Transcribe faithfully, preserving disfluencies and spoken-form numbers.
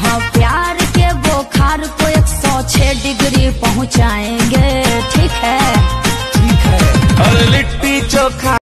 हाँ प्यार के बुखार को एक सौ छह डिग्री पहुँचाएंगे। ठीक है ठीक है। और लिट्टी चोखा